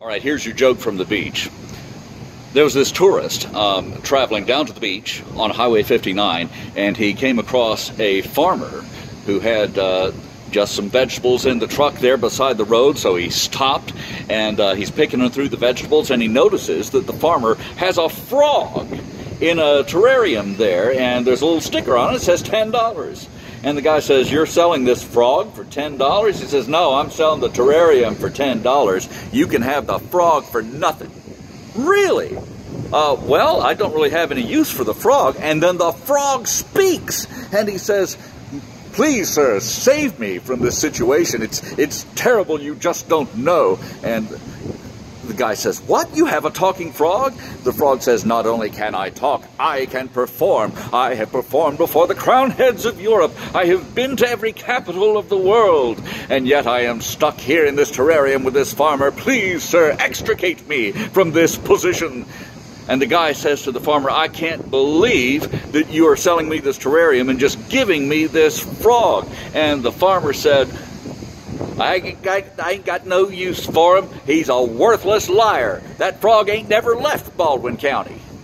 All right, here's your joke from the beach. There was this tourist traveling down to the beach on Highway 59, and he came across a farmer who had just some vegetables in the truck there beside the road, so he stopped, and he's picking them through the vegetables, and he notices that the farmer has a frog in a terrarium there, and there's a little sticker on it that says $10. And the guy says, "You're selling this frog for $10? He says, "No, I'm selling the terrarium for $10. You can have the frog for nothing." "Really? Well, I don't really have any use for the frog." And then the frog speaks, and he says, "Please, sir, save me from this situation. It's terrible. You just don't know." And the guy says, "What? You have a talking frog?" The frog says, "Not only can I talk, I can perform. I have performed before the crowned heads of Europe. I have been to every capital of the world. And yet I am stuck here in this terrarium with this farmer. Please, sir, extricate me from this position." And the guy says to the farmer, "I can't believe that you are selling me this terrarium and just giving me this frog." And the farmer said, I ain't got no use for him. He's a worthless liar. That frog ain't never left Baldwin County."